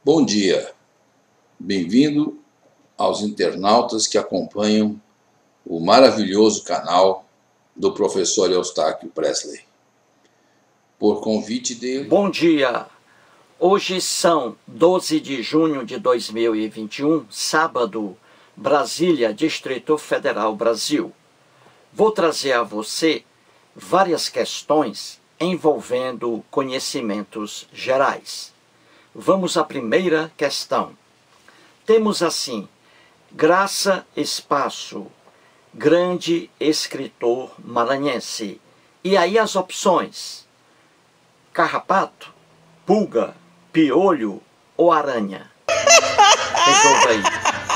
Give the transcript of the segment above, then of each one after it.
Bom dia, bem-vindo aos internautas que acompanham o maravilhoso canal do professor Eustáquio Presley. Por convite dele... Bom dia! Hoje são 12 de junho de 2021, sábado, Brasília, Distrito Federal, Brasil. Vou trazer a você várias questões envolvendo conhecimentos gerais. Vamos à primeira questão. Temos assim, Graça Espaço, grande escritor maranhense. E aí as opções: carrapato, pulga, piolho ou aranha? Resolva aí.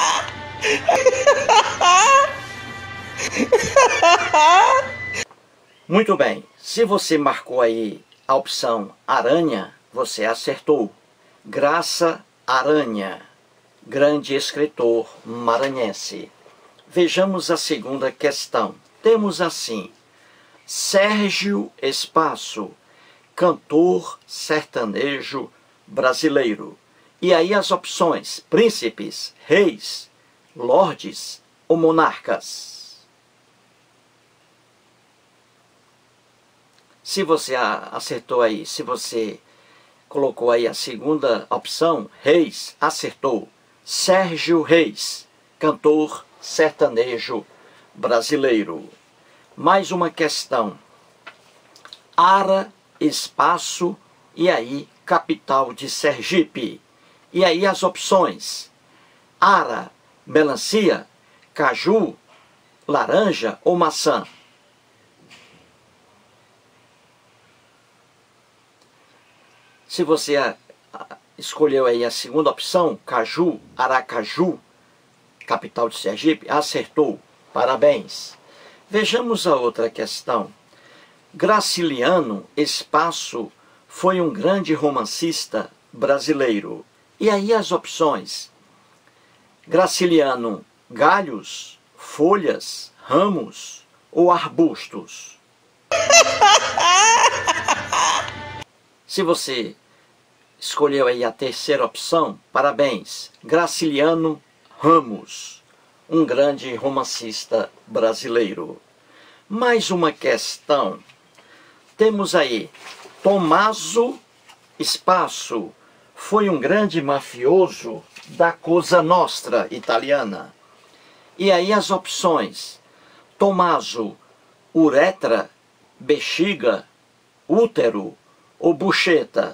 Muito bem, se você marcou aí a opção aranha, você acertou. Graça Aranha, grande escritor maranhense. Vejamos a segunda questão. Temos assim, Sérgio Espaço, cantor sertanejo brasileiro. E aí as opções: príncipes, reis, lordes ou monarcas? Se você acertou aí, se você colocou aí a segunda opção, reis, acertou. Sérgio Reis, cantor sertanejo brasileiro. Mais uma questão. Ara Espaço, e aí capital de Sergipe. E aí as opções: ara, melancia, caju, laranja ou maçã? Se você escolheu aí a segunda opção, caju, Aracaju, capital de Sergipe, acertou. Parabéns. Vejamos a outra questão. Graciliano Espaço foi um grande romancista brasileiro. E aí as opções: Graciliano, galhos, folhas, ramos ou arbustos? Se você escolheu aí a terceira opção, parabéns. Graciliano Ramos, um grande romancista brasileiro. Mais uma questão. Temos aí, Tommaso Espaço foi um grande mafioso da Cosa Nostra italiana. E aí as opções: Tommaso, uretra, bexiga, útero ou bucheta?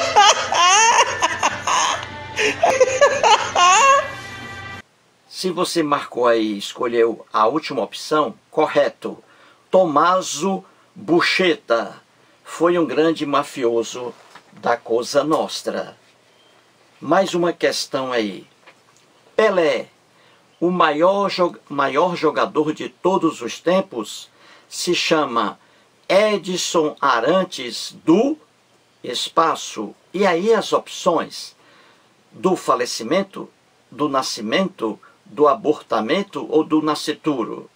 Se você marcou aí e escolheu a última opção, correto. Tommaso Bucheta foi um grande mafioso da Cosa Nostra. Mais uma questão aí. Pelé, o maior jogador de todos os tempos, se chama Edson Arantes do Espaço. E aí as opções: do falecimento, do nascimento, do abortamento ou do nascituro?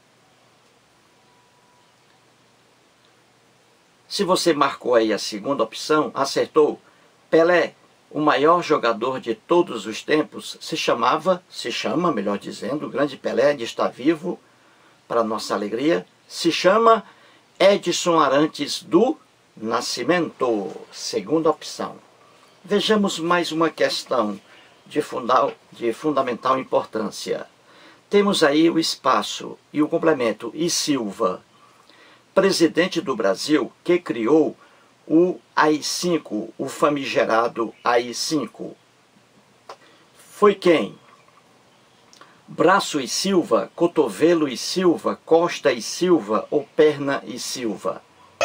Se você marcou aí a segunda opção, acertou. Pelé, o maior jogador de todos os tempos, se chama, melhor dizendo, o grande Pelé ainda está vivo, para nossa alegria, se chama Edson Arantes do Nascimento, segunda opção. Vejamos mais uma questão de fundamental importância. Temos aí o espaço e o complemento, e Silva, presidente do Brasil que criou o AI-5, o famigerado AI-5. Foi quem? Braço e Silva, cotovelo e Silva, costa e Silva ou perna e Silva?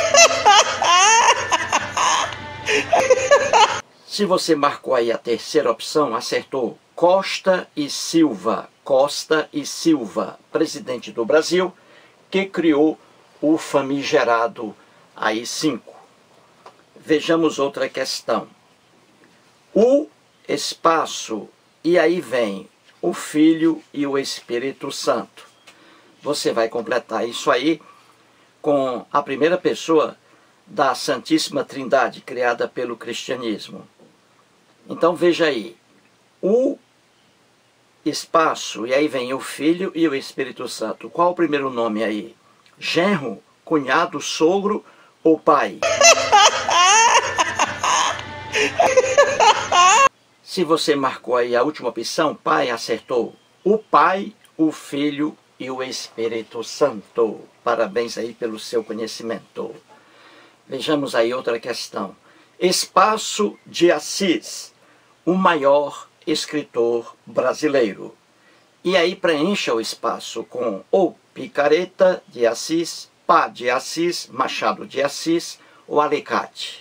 Se você marcou aí a terceira opção, acertou. Costa e Silva, presidente do Brasil que criou o famigerado AI-5. Vejamos outra questão. O espaço, e aí vem o Filho e o Espírito Santo. Você vai completar isso aí com a primeira pessoa da Santíssima Trindade, criada pelo cristianismo. Então veja aí, o espaço, e aí vem o Filho e o Espírito Santo. Qual o primeiro nome aí? Genro, cunhado, sogro ou pai? Se você marcou aí a última opção, pai, acertou. O Pai, o Filho e o Espírito Santo. Parabéns aí pelo seu conhecimento. Vejamos aí outra questão. Espaço de Assis, o maior escritor brasileiro. E aí preencha o espaço com ou Picareta de Assis, Pá de Assis, Machado de Assis ou Alicate.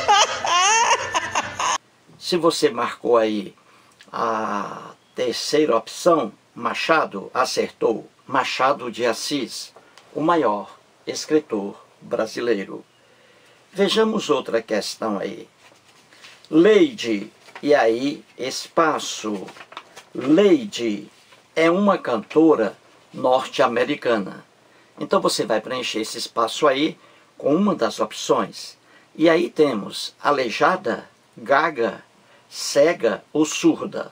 Se você marcou aí a terceira opção, Machado, acertou. Machado de Assis, o maior escritor brasileiro. Vejamos outra questão aí. Lady, e aí espaço. Lady é uma cantora norte-americana. Então você vai preencher esse espaço aí com uma das opções. E aí temos aleijada, gaga, cega ou surda.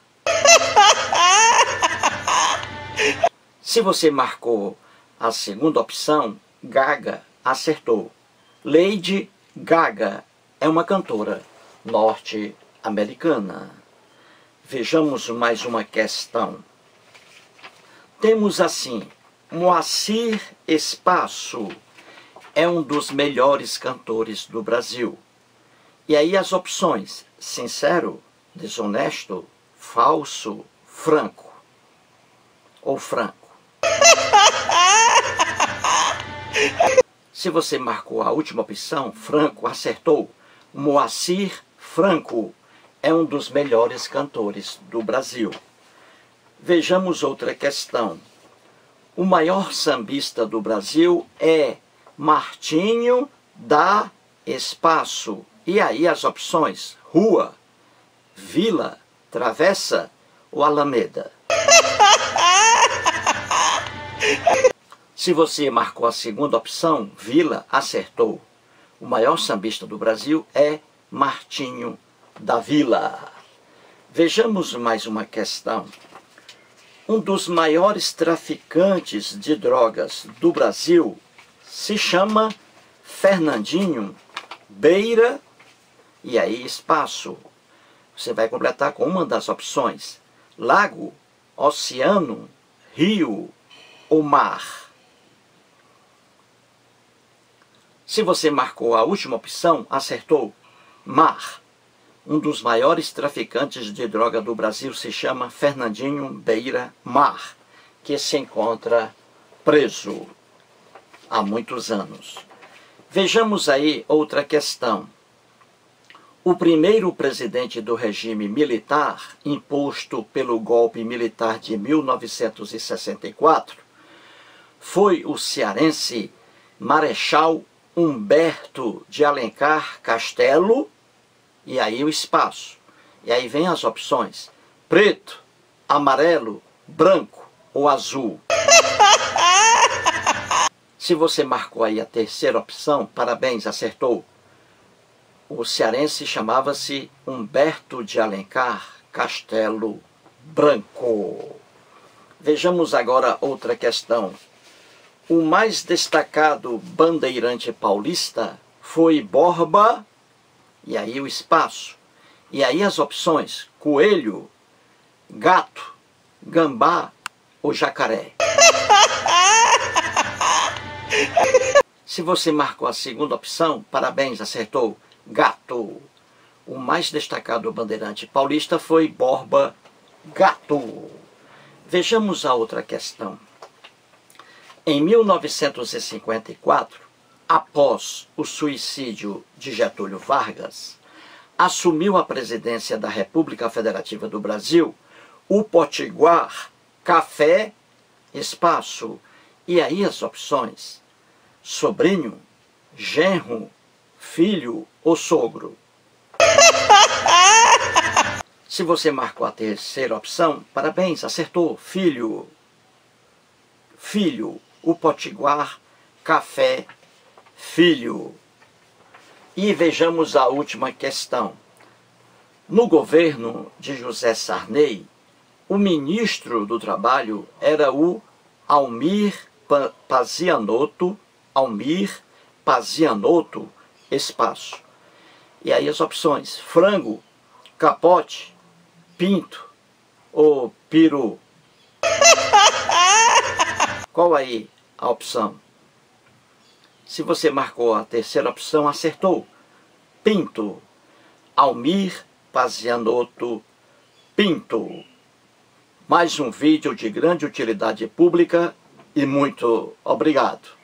Se você marcou a segunda opção, Gaga, acertou. Lady Gaga é uma cantora norte-americana. Vejamos mais uma questão. Temos assim, Moacir Espaço é um dos melhores cantores do Brasil. E aí as opções, sincero, desonesto, falso, franco ou franco. Se você marcou a última opção, Franco, acertou. Moacir Franco é um dos melhores cantores do Brasil. Vejamos outra questão. O maior sambista do Brasil é Martinho da Espaço. E aí as opções, rua, vila, travessa ou alameda. Se você marcou a segunda opção, vila, acertou. O maior sambista do Brasil é Martinho da Vila. Vejamos mais uma questão. Um dos maiores traficantes de drogas do Brasil se chama Fernandinho Beira, e aí espaço. Você vai completar com uma das opções. Lago, oceano, rio ou mar. Se você marcou a última opção, acertou. Mar. Um dos maiores traficantes de droga do Brasil se chama Fernandinho Beira Mar, que se encontra preso há muitos anos. Vejamos aí outra questão. O primeiro presidente do regime militar, imposto pelo golpe militar de 1964, foi o cearense Marechal Humberto de Alencar Castelo, e aí o espaço. E aí vem as opções: preto, amarelo, branco ou azul. Se você marcou aí a terceira opção, parabéns, acertou. O cearense chamava-se Humberto de Alencar Castelo Branco. Vejamos agora outra questão. O mais destacado bandeirante paulista foi Borba, e aí o espaço. E aí as opções: coelho, gato, gambá ou jacaré. Se você marcou a segunda opção, parabéns, acertou. Gato. O mais destacado bandeirante paulista foi Borba Gato. Vejamos a outra questão. Em 1954, após o suicídio de Getúlio Vargas, assumiu a presidência da República Federativa do Brasil o potiguar Café Espaço. E aí as opções: sobrinho, genro, filho ou sogro. Se você marcou a terceira opção, parabéns, acertou. Filho. Filho. O potiguar Café Filho. E vejamos a última questão. No governo de José Sarney, o ministro do Trabalho era o Almir Pazianotto, espaço. E aí as opções: frango, capote, pinto ou peru. Qual aí a opção? Se você marcou a terceira opção, acertou. Pinto. Almir Pazianotto Pinto. Mais um vídeo de grande utilidade pública e muito obrigado.